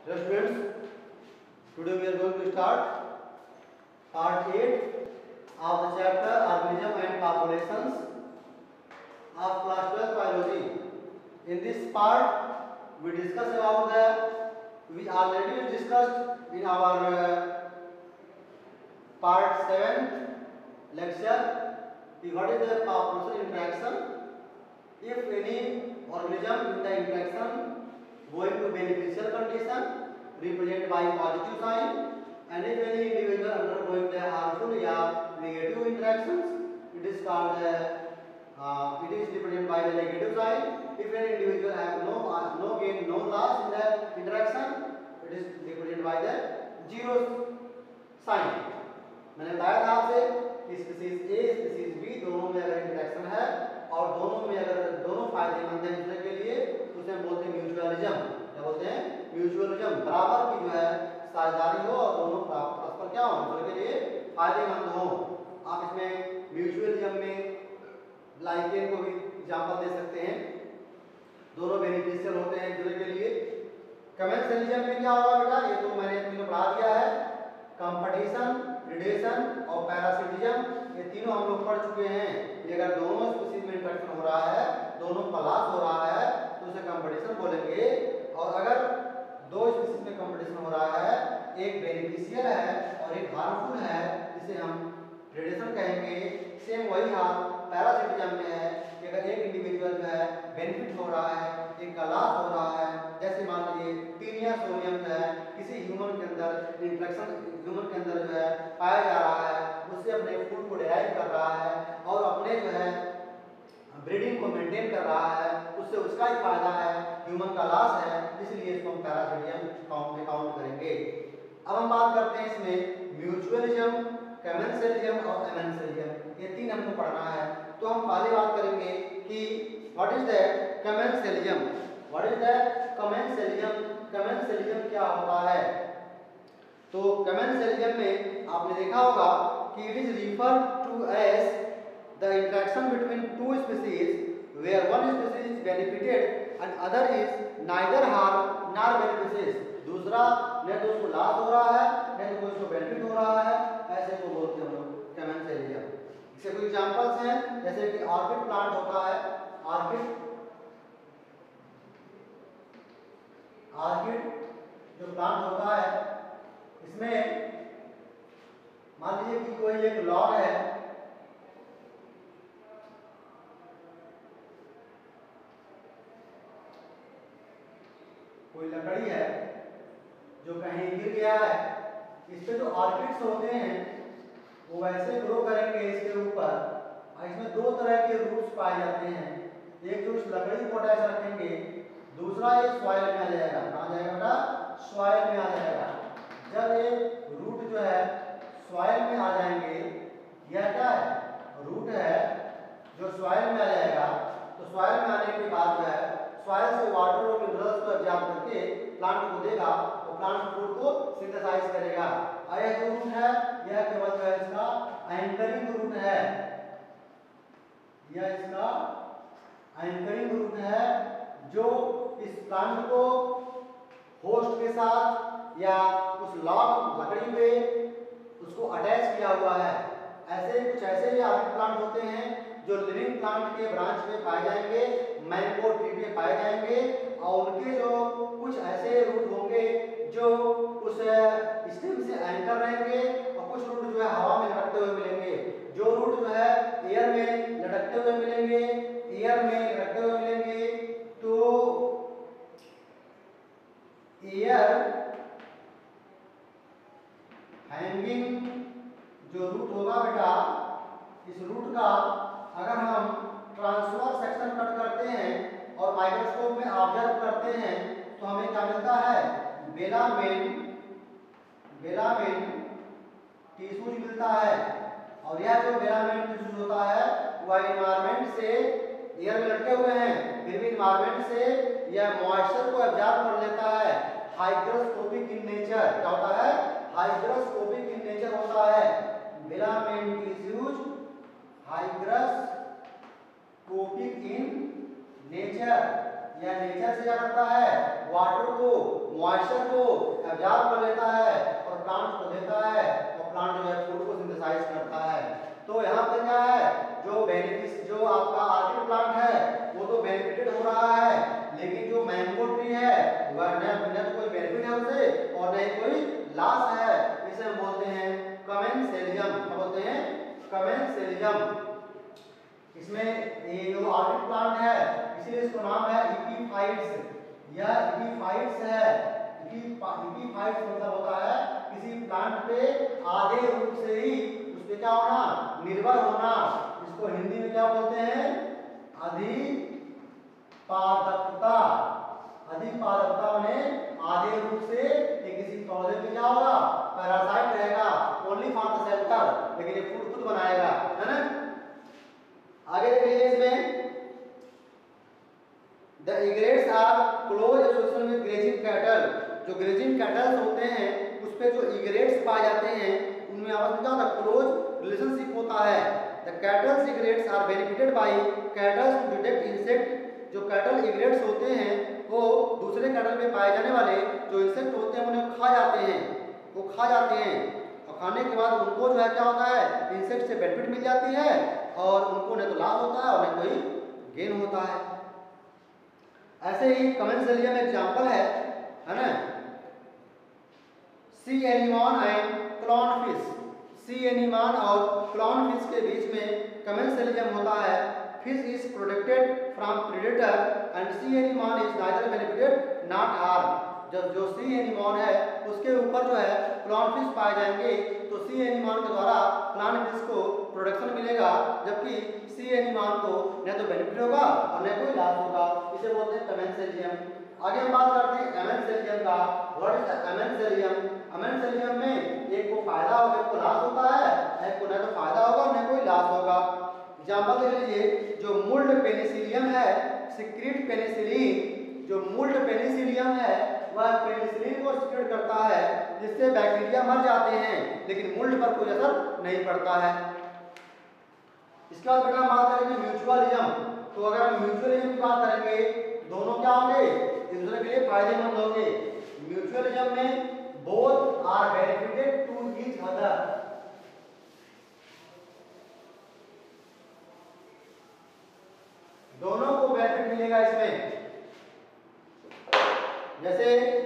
Hello students, today we are going to start part 8 of the chapter Organism and Populations of class 12 Biology. In this part, we discuss about we already discussed in our part 7 lecture what is the population interaction. If any organism in the interaction going to beneficial condition represented by positive sign, and if any individual undergoing the harmful or negative interactions, it is called it is represented by the negative sign. If any individual have no gain, no loss in the interaction, it is represented by the zero sign. मैंने बताया था आपसे कि species a species B दोनों में अगर interaction है और दोनों में अगर दोनों फायदेमंद है दूसरे के लिए तो उसे हम बोलते हैं म्यूचुअलिज्म। क्या बोलते हैं? म्यूचुअलिज्म। बराबर की जो है साझेदारी हो और दोनों परस्पर क्या हो दूसरे के लिए फायदेमंद हो। आप इसमें म्यूचुअलिज्म में लाइकेन को भी एग्जांपल दे सकते हैं, दोनों बेनिफिशियल होते हैं दूसरे के लिए। कमेंसलिज्म में क्या होगा बेटा? ये तो मैंने तुम्हें पढ़ा दिया है। कंपटीशन, प्रेडेशन और पैरासिटिज्म ये तीनों हम लोग पढ़ चुके हैं। ये अगर दोनों स्पीशीज में इंटरेक्शन हो रहा है, दोनों का लॉस हो रहा है तो उसे कंपटीशन बोलेंगे। और अगर दो स्पीशीज में कंपटीशन हो रहा है, एक बेनिफिशियल है और एक हार्मफुल है, इसे हम प्रेडेशन कहेंगे। सेम वही हाल पैरासिटिज्म में है कि अगर एक इंडिविजुअल जो है बेनिफिट हो रहा है, एक का लॉस हो रहा है, जैसे मान लीजिए टीनिया सोडियम जो है किसी ह्यूमन के अंदर इंट्रैक्शन ह्यूमन के अंदर जो है पाया जा रहा है, उससे अपने फूड को डिराइव कर रहा है और अपने जो है ब्रीडिंग को मेंटेन कर रहा है, उससे उसका ही फायदा है, ह्यूमन का लॉस है, इसलिए इसको हम पैरासिटिज्म में काउंट करेंगे। अब हम बात करते हैं इसमें म्यूचुअलिज्म, कमेंसलिज्म और एमेंसलिज्म, ये तीन हमको पढ़ना है। तो हम पहले बात करेंगे कि what is the commensalism. What is the commensalism? Commensalism क्या होता है? तो कमेंसलिज्म में आपने देखा होगा कि it is refer to as the interaction between two species where one species is benefited and other is neither harm nor beneficious. दूसरा न तो उसको लॉस हो रहा है न तो उसको बेनिफिट हो रहा है, ऐसे को बोलते हैं हम लोग कमेंसलिज्म। इसके कुछ एग्जांपल्स हैं, जैसे कि ऑर्किड प्लांट होता है। ऑर्किड जो प्लांट होता है, इसमें मान लीजिए कि कोई एक लॉग है, कोई लकड़ी है जो कहीं गिर गया है, इस पे जो ऑर्किड्स होते हैं वो वैसे ग्रो करेंगे इसके ऊपर, और इसमें दो तरह के रूट्स पाए जाते हैं। एक जो इस लकड़ी को अटैच रखेंगे, दूसरा ये सॉइल में आ जाएगा। कहाँ जाएगा बेटा? सॉइल में आ जाएगा। जब ये रूट जो है सॉइल में आ जाएंगे, यह क्या है? रूट है जो सॉइल में आ जाएगा। तो सॉइल में आने के बाद जो है सॉइल से वाटर और मिनरल्स को एब्जॉर्ब करके प्लांट को देगा, तो प्लांट फूड को सिंथेसाइज करेगा। और यह जो रूट है यह केवल जो है इसका एंकरिंग रूट है, यह इसका एंकरिंग रूट है जो इस प्लांट को होस्ट के साथ या उस लॉग लकड़ी पे उसको अटैच किया हुआ है। ऐसे कुछ ऐसे भी ऑर्किड प्लांट होते हैं जो लिविंग प्लांट के ब्रांच में पाए जाएंगे, मैंगो ट्री पे पाए जाएंगे, और उनके जो कुछ ऐसे रूट होंगे जो उस स्टेम से एंकर रहेंगे और कुछ रूट जो है हवा में लटकते हुए मिलेंगे। जो रूट जो है एयर में लटकते हुए मिलेंगे, एयर में लटकते हुए मिलेंगे, तो एयर हैंगिंग जो रूट होगा बेटा, इस रूट का अगर हम ट्रांसवर्स सेक्शन कट करते हैं और माइक्रोस्कोप में ऑब्जर्व करते हैं तो हमें क्या मिलता है? बेलामेन टिश्यूज मिलता है। और यह जो बेलामेन टिश्यूज होता है वह एनवायरनमेंट से एयर में लटके हुए हैं, फिर भी एनवायरनमेंट से यह मॉइस्चर को एब्जॉर्ब कर लेता है। हाइग्रोस्कोपिक इन नेचर क्या होता है? हाइग्रोस्कोपिक इन नेचर होता है। Velamen tissues hygroscopic in nature, यह नेचर से क्या करता है? वाटर को, मॉइस्चर को एब्जॉर्ब कर लेता है और प्लांट को देता है और प्लांट जो है फूड को सिंथेसाइज करता है। तो यहाँ पर क्या है, जो आपका ऑर्किड प्लांट है वो तो बेनिफिटेड हो रहा है, लेकिन जो मैंगो ट्री है वह न तो कोई बेनिफिट है उसे और न ही कोई लॉस है। इसे हम बोलते हैं कमेंसेलियम। क्या बोलते हैं? कमेंसेलियम। इसमें ये जो ऑर्किड प्लांट है इसीलिए इसको नाम है इपीफाइट्स। यह इपीफाइट्स है। इपीफाइट्स मतलब होता है किसी प्लांट पे आधे रूप से ही उसपे क्या होना, निर्भर होना। इसको हिंदी में क्या बोलते हैं? अधिपादकता। अधिपादकता माने आधे रूप से ये किसी पौधे पे क्या होगा, पैरासाइट रहेगा, ओनली फॉर द शेल्टर, लेकिन ये फूड खुद बनाएगा, है ना। आगे देखिए इसमें the egrets are close association with grazing cattle. जो ग्रेजिंग कैटल्स होते हैं उस पे जो इग्रेट्स पाए जाते हैं उनमें आपस में क्या होता है, क्लोज रिलेशनशिप होता है। The cattles egrets are benefited by cattles to detect insect. जो कैटल इग्रेट्स होते हैं वो दूसरे कैटल में पाए जाने वाले जो इंसेक्ट होते हैं उन्हें खा जाते हैं, वो खा जाते हैं और खाने के बाद उनको जो है क्या होता है, इंसेक्ट से बेनिफिट मिल जाती है और उनको न तो लाभ होता है और न कोई गेन होता है। ऐसे ही कमेंसेलियम एग्जांपल है ना, सी एनीमॉन एंड क्लॉनफिश। सी एनीमॉन और क्लॉनफिश के बीच में कमेंसेलियम होता है। Fish is protected from predator and sea anemone is neither benefited not harm. जब जो सी एनीमॉन है उसके ऊपर जो है क्लॉनफिश पाए जाएंगे तो सी एनीमॉन के द्वारा क्लॉनफिश को प्रोटेक्शन मिलेगा, जबकि सी एनीमॉन को न तो बेनिफिट होगा और न कोई लाभ होगा। इसे बोलते हैं कमेंसेलियम। आगे हम बात करते हैं एमेंसेलियम का। What is एमेंसेलियम? एमेंसेलियम में एक को फायदा होगा, एक को लॉस होता है, एक को न तो फायदा होगा न कोई लॉस होगा। एग्जांपल देख लीजिए, जो मुल्ड पेनिसिलियम है, सिक्रीट पेनिसिलिन। जो मुल्ड पेनिसिलियम है वह पेनिसिलिन को सिक्रीट करता है जिससे बैक्टीरिया मर जाते हैं, लेकिन मुल्ड पर कोई असर नहीं पड़ता है। इसके बाद बेटा बात करेंगे म्यूचुअलिज्म। तो अगर हम म्यूचुअलिज्म की बात करेंगे, दोनों क्या होंगे, एक दूसरे के लिए फायदेमंद होंगे। म्यूचुअलिज्म में both are benefited to each other. दोनों को बेनिफिट मिलेगा इसमें। जैसे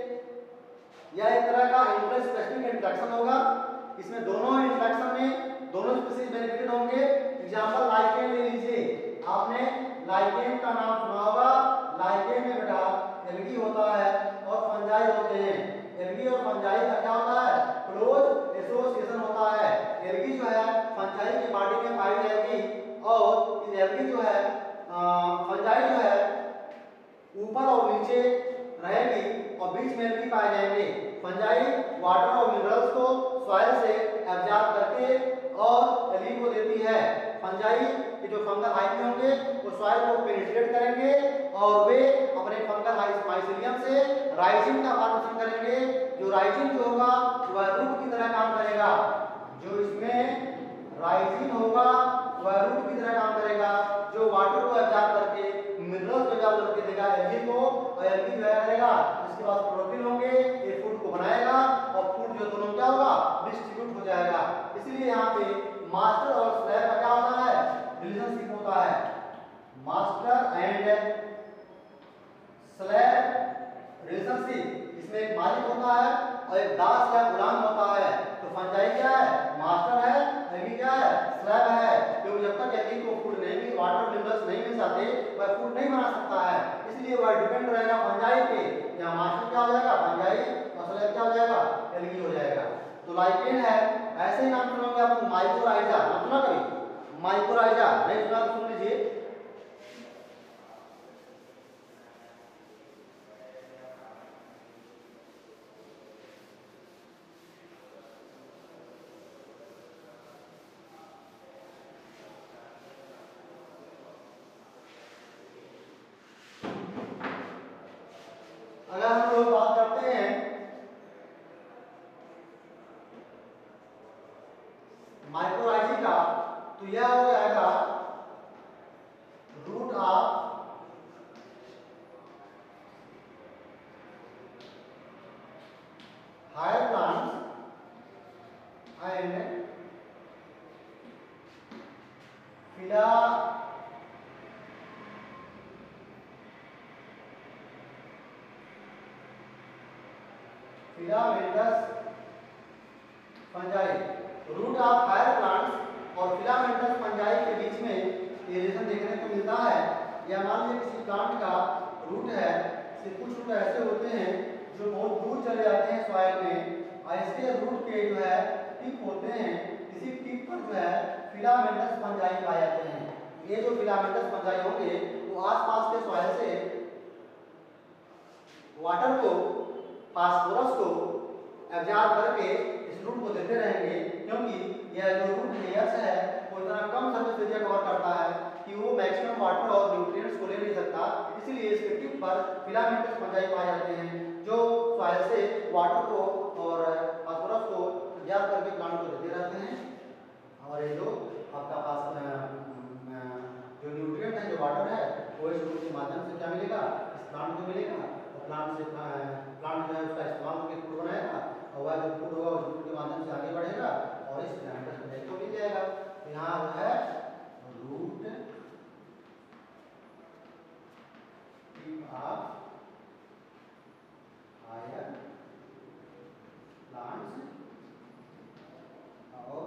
यह एक तरह का इंटर स्पेसिफिक इंटरेक्शन होगा, इसमें दोनों इंटरेक्शन में दोनों स्पीशीज बेनिफिटेड होंगे। एग्जांपल लाइकेन ले लीजिए, आपने लाइकेन का नाम सुना होगा। लाइकेन में बेटा एल्गी होता है और फंजाई होते हैं। एल्गी और फंजाई का क्या होता है, क्लोज एसोसिएशन होता है। एल्गी जो है फंजाई के बॉडी में पाई जाएगी और इस एल्गी जो है फंजाई जो है ऊपर और नीचे रहेगी और बीच में एल्गी पाए जाएंगे। फंजाई वाटर और मिनरल्स को सॉइल से एब्जॉर्ब करके और एल्गी को देती है। फंजाई के जो फंगल हाइट होंगे वो सॉइल को पेनिट्रेट करेंगे और वे अपने फंगल माइसीलियम से राइजिन का फॉर्मेशन करेंगे। जो राइजिन जो होगा वह रूट की तरह काम करेगा। जो इसमें राइजिन होगा वह रूट की तरह काम करेगा, जो वाटर को एब्जॉर्ब करके मिनरल्स को एब्जॉर्ब करके देगा एल्गी को, और एल्गी जो करेगा इसके पास प्रोटीन होंगे, ये फूड को बनाएगा और फूड जो दोनों क्या होगा, डिस्ट्रीब्यूट हो जाएगा। इसलिए यहाँ पे मास्टर और स्लेव का क्या होता है, रिलेशनशिप होता है। मास्टर एंड स्लेव रिलेशनशिप, इसमें एक मालिक होता है और एक दास या गुलाम होता है। तो फंजाई क्या है, मास्टर है, एल्गी क्या है, स्लेव है। क्योंकि जब तक एल्गी को फूड नहीं मिल, वाटर मिनरल्स नहीं मिल जाते वह फूड नहीं बना सकता है। इसलिए वह डिपेंड रहेगा फंजाई पे। यहाँ मास्टर क्या हो जाएगा, फंजाई, और स्लेव क्या हो जाएगा, एल्गी हो जाएगा। तो लाइकेन है, ऐसे ही नाम सुनोगे आपको माइकोराइजा, नाम सुना कभी, माइकोराइजा नहीं सुना तो सुन लीजिए। अगर हम higher plants and filamentous fungi। Root of higher plants और फिलामेंटस फंजाई के बीच में ये रिलेशन देखने को मिलता है। या मान लीजिए किसी प्लांट का रूट है, कुछ रूट ऐसे होते हैं जो बहुत दूर चले जाते हैं सॉइल में, और इसके रूट के जो है टिप होते हैं, इसी टिप पर जो है फिलामेंटस फंजाई पाए जाते हैं। ये जो फिलामेंटस फंजाई होंगे वो आसपास के सॉइल से वाटर को, फास्फोरस को एब्जॉर्ब करके इस रूट को देते रहेंगे, क्योंकि यह जो रूट लेयर्स है वो इतना कम सरफेस एरिया कवर करता है कि वो मैक्सिमम वाटर और न्यूट्रिएंट्स को ले नहीं सकता। इसलिए इसके टिप पर फिलामेंटस फंजाई पाए जाते हैं जो सॉइल से वाटर को और फास्फोरस को एब्जॉर्ब करके प्लांट को देते रहते हैं। और ये जो आपका पास जो न्यूट्रिएंट है, जो वाटर है, वो इस रूट के माध्यम से क्या मिलेगा, इस प्लांट को मिलेगा, और प्लांट जो है उसका इस्तेमाल करके फूड बनाएगा, और वह जो फूड होगा उस रूट के माध्यम से आगे बढ़ेगा और इस फिलामेंटस फंजाई को मिल जाएगा। तो यहाँ जो है root tip of higher plants और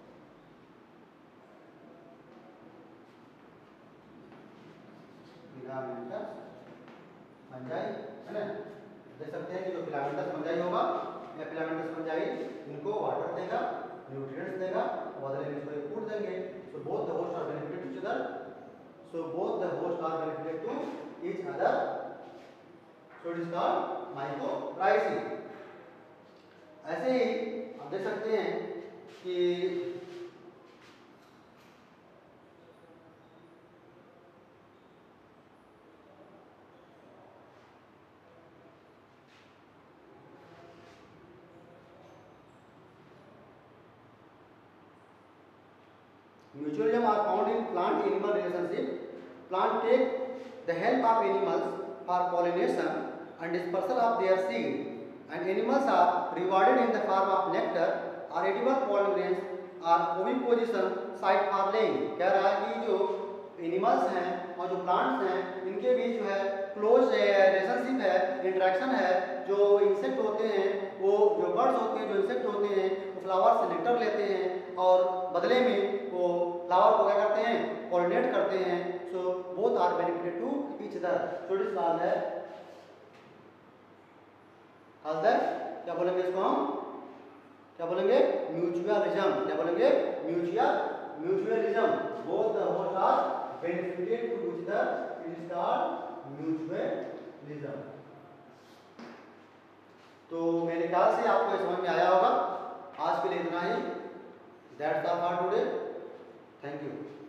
फिलामेंटस फंजाई, है ना। देख सकते हैं कि जो फिलामेंटस फंजाई होगा या फिलामेंटस फंजाई इनको वाटर देगा, न्यूट्रिएंट्स देगा, बदले में इसको फूड देंगे। So both the host are benefited to each other. So both the host are benefited to each other. So it is called mycorrhizing. ऐसे ही आप देख सकते हैं कि mutualism are found in plant animal relationship. Plant take the help of animals for pollination and dispersal of their seed, and animals are rewarded in the form of nectar or edible pollen grains or oviposition site for laying। कह रहा है कि जो animals हैं और जो plants हैं इनके बीच जो है क्लोज रिलेशनशिप है, इंटरेक्शन है। जो इंसेक्ट होते हैं, वो जो बर्ड्स होते हैं, जो इंसेक्ट होते हैं, वो फ्लावर से नेक्टर लेते हैं और बदले में वो फ्लावर को क्या करते हैं, पॉलिनेट करते हैं। So both are benefited to each other. So it is called है क्या बोलेंगे इसको हम, क्या बोलेंगे, म्यूचुअलिज्म। क्या बोलेंगे, mutualism. Both the host are benefited to each other, it is called mutualism. तो मेरे ख्याल से आपको ये समझ में आया होगा। आज के लिए इतना ही। That's all for today. Thank you.